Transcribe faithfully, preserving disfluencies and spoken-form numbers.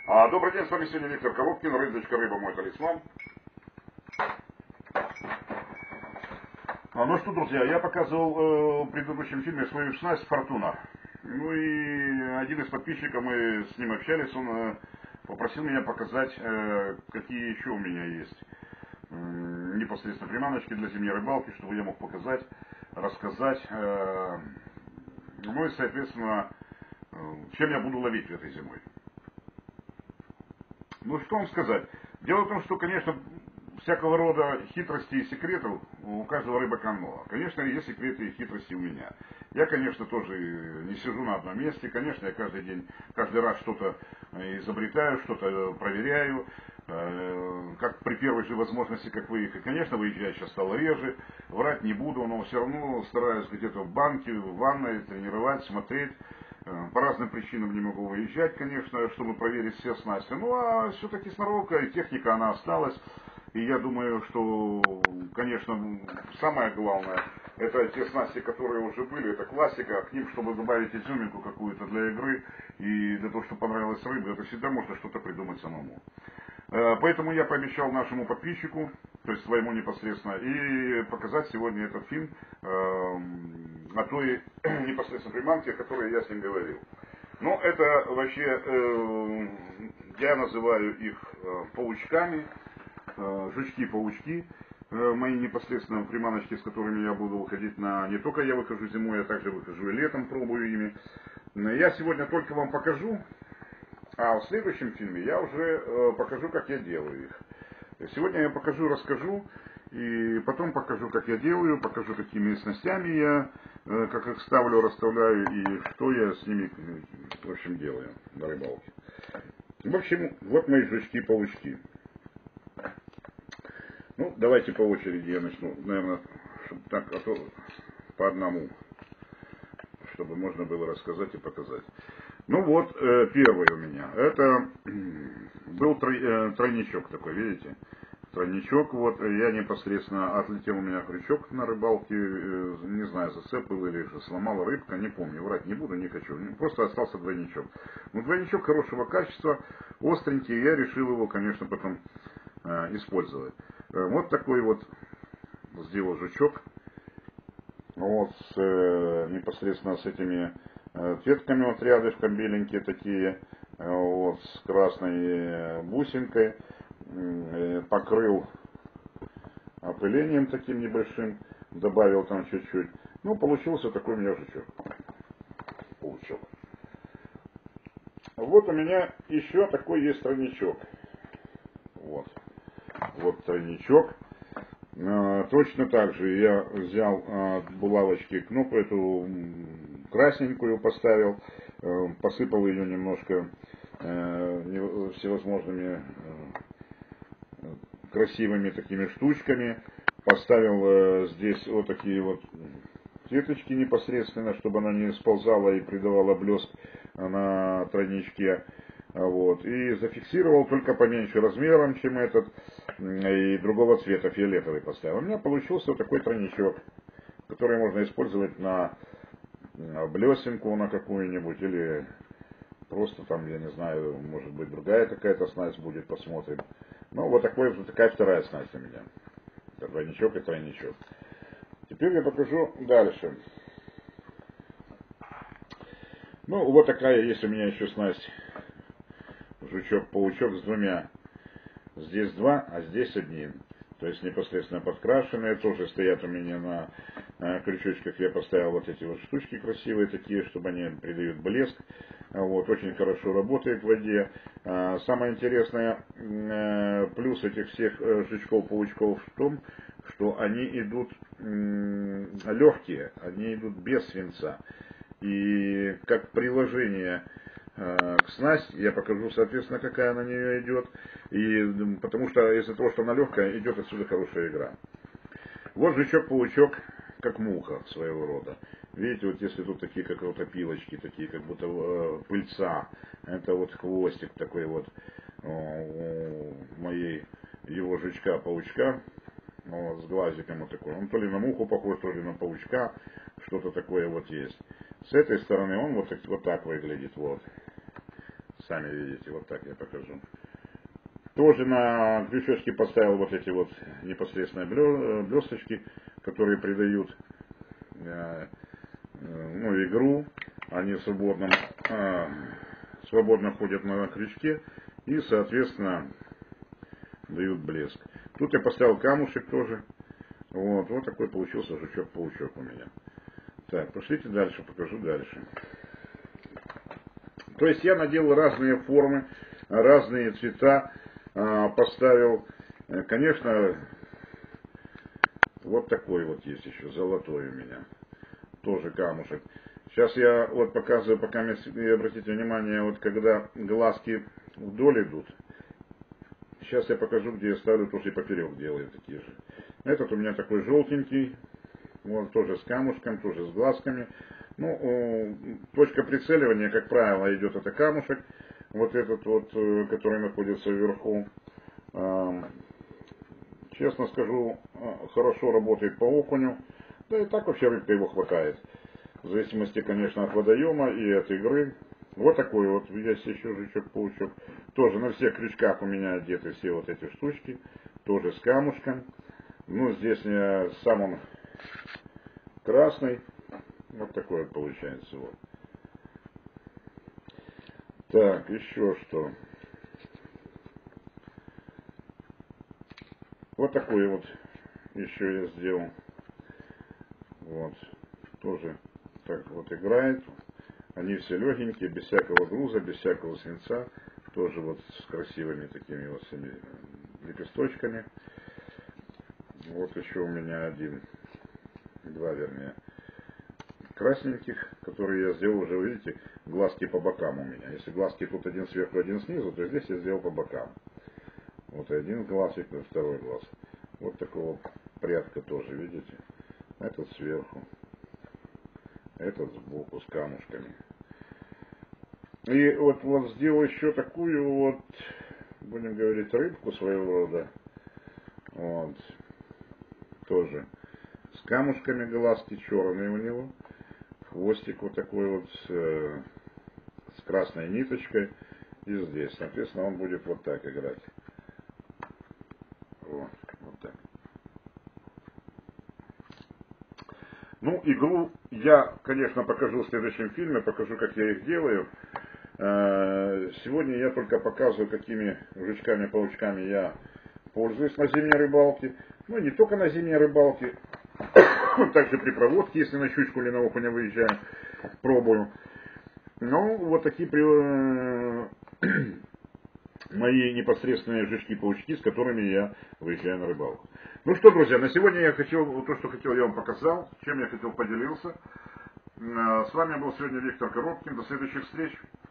А, добрый день, с вами сегодня Виктор Коробкин, рыбочка, рыба, мой талисман. А, ну что, друзья, я показывал э, в предыдущем фильме свою снасть «Фортуна». Ну и один из подписчиков, мы с ним общались, он э, попросил меня показать, э, какие еще у меня есть э, непосредственно приманочки для зимней рыбалки, чтобы я мог показать, рассказать. Э, ну и, соответственно, э, чем я буду ловить этой зимой. Ну, что вам сказать? Дело в том, что, конечно, всякого рода хитрости и секретов у каждого рыбака много. Конечно, есть секреты и хитрости у меня. Я, конечно, тоже не сижу на одном месте. Конечно, я каждый день, каждый раз что-то изобретаю, что-то проверяю. Как при первой же возможности, как выехать. Конечно, выезжать сейчас стало реже. Врать не буду, но все равно стараюсь где-то в банке, в ванной тренировать, смотреть. По разным причинам не могу выезжать, конечно, чтобы проверить все снасти. Ну, а все-таки сноровка и техника, она осталась. И я думаю, что, конечно, самое главное, это те снасти, которые уже были, это классика. К ним, чтобы добавить изюминку какую-то для игры и для того, чтобы понравилась рыба, это всегда можно что-то придумать самому. Поэтому я пообещал нашему подписчику, то есть своему непосредственно, и показать сегодня этот фильм э, о той непосредственно приманке, о которой я с ним говорил. Но это вообще, э, я называю их э, паучками, э, жучки-паучки, э, мои непосредственно приманочки, с которыми я буду выходить на... Не только я выхожу зимой, я также выхожу и летом, пробую ими. Я сегодня только вам покажу, а в следующем фильме я уже э, покажу, как я делаю их. Сегодня я покажу, расскажу, и потом покажу, как я делаю, покажу, какими снастями я, э, как их ставлю, расставляю, и что я с ними, в общем, делаю на рыбалке. В общем, вот мои жучки-паучки. Ну, давайте по очереди я начну, наверное, чтобы так, а то по одному, чтобы можно было рассказать и показать. Ну вот, э, первый у меня, это был трой, э, тройничок такой, видите? Тройничок, вот, я непосредственно, отлетел у меня крючок на рыбалке, э, не знаю, зацеп был или же сломала рыбка, не помню, врать не буду, не хочу, просто остался двойничок. Ну, двойничок хорошего качества, остренький, я решил его, конечно, потом э, использовать. Э, вот такой вот сделал жучок, вот, с, э, непосредственно с этими ветками, вот рядышком беленькие такие, вот, с красной бусинкой, покрыл опылением таким небольшим, добавил там чуть-чуть. Ну, получился такой у меня жучок. Получил. Вот у меня еще такой есть тройничок. Вот. Вот тройничок. Точно так же я взял от булавочки кнопку эту красненькую, поставил, посыпал ее немножко всевозможными красивыми такими штучками, поставил здесь вот такие вот сеточки непосредственно, чтобы она не сползала и придавала блеск на тройничке. Вот, и зафиксировал только поменьше размером, чем этот, и другого цвета, фиолетовый поставил. У меня получился вот такой тройничок, который можно использовать на, на блесенку на какую-нибудь, или просто там, я не знаю, может быть другая какая-то снасть будет, посмотрим. Ну, вот такой, вот такая вторая снасть у меня. Это двойничок и тройничок. Теперь я покажу дальше. Ну, вот такая есть у меня еще снасть. Жучок-паучок с двумя. Здесь два, а здесь один. То есть непосредственно подкрашенные. Тоже стоят у меня на, на крючочках. Я поставил вот эти вот штучки красивые такие, чтобы они придают блеск. Вот, очень хорошо работает в воде. Самое интересное, плюс этих всех жучков-паучков в том, что они идут легкие. Они идут без свинца. И как приложение к снасти, я покажу, соответственно, какая на нее идет, и потому что из-за того, что она легкая, идет отсюда хорошая игра. Вот жучок-паучок, как муха своего рода. Видите, вот если тут такие как вот опилочки, такие как будто э, пыльца, это вот хвостик такой вот э, моей его жучка-паучка, вот, с глазиком вот такой. Он то ли на муху похож, то ли на паучка, что-то такое вот есть. С этой стороны он вот, вот так выглядит, вот. сами видите, вот так я покажу. Тоже на крючочки поставил вот эти вот непосредственно блесточки, которые придают э, ну, игру. Они свободно, э, свободно ходят на крючке и, соответственно, дают блеск. Тут я поставил камушек тоже. Вот, вот такой получился жучок-паучок у меня. Так, пошлите дальше, покажу дальше. То есть я наделал разные формы, разные цвета, поставил. Конечно, вот такой вот есть еще, золотой у меня. Тоже камушек. Сейчас я вот показываю, пока вы обратите внимание, вот когда глазки вдоль идут. Сейчас я покажу, где я ставлю, тоже и поперек делаю такие же. Этот у меня такой желтенький, вот тоже с камушком, тоже с глазками. Ну, точка прицеливания, как правило, идет это камушек. Вот этот вот, который находится вверху. Честно скажу, хорошо работает по окуню. Да и так вообще рыбка его хватает. В зависимости, конечно, от водоема и от игры. Вот такой вот, есть еще жучок-паучок. Тоже на всех крючках у меня одеты все вот эти штучки. Тоже с камушком. Ну, здесь я, сам он красный. Вот такой вот получается. Вот. Так, еще что. Вот такой вот еще я сделал. Вот. Тоже так вот играет. Они все легенькие, без всякого груза, без всякого свинца. Тоже вот с красивыми такими вот лепесточками. Вот еще у меня один, два вернее, красненьких, которые я сделал уже, видите, глазки по бокам у меня. Если глазки тут один сверху, один снизу, то здесь я сделал по бокам. Вот один глазик, и второй глаз. Вот такого прядка тоже, видите. Этот сверху. Этот сбоку с камушками. И вот, вот сделал еще такую вот, будем говорить, рыбку своего рода. Вот. Тоже с камушками, глазки черные у него. Хвостик вот такой вот с, с красной ниточкой. И здесь, соответственно, он будет вот так играть. Вот, вот так. Ну, игру я, конечно, покажу в следующем фильме, покажу, как я их делаю. Сегодня я только показываю, какими жучками-паучками я пользуюсь на зимней рыбалке. Ну, не только на зимней рыбалке, также при проводке, если на щучку или на окуня выезжаю, пробую. Ну, вот такие мои непосредственные жучки-паучки, с которыми я выезжаю на рыбалку. Ну что, друзья, на сегодня я хотел, то, что хотел, я вам показал, чем я хотел поделился. С вами был сегодня Виктор Коробкин. До следующих встреч.